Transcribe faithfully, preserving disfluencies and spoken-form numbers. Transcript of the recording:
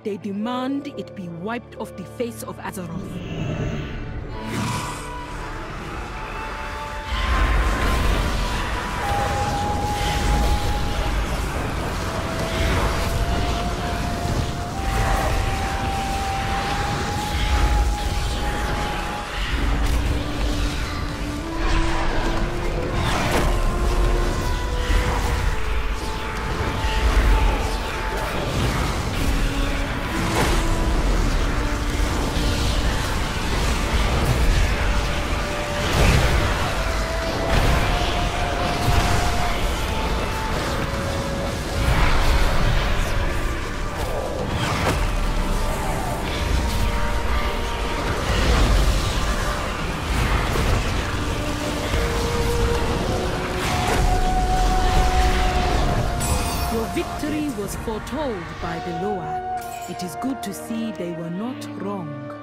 They demand it be wiped off the face of Azeroth. Victory was foretold by the Loa. It is good to see they were not wrong.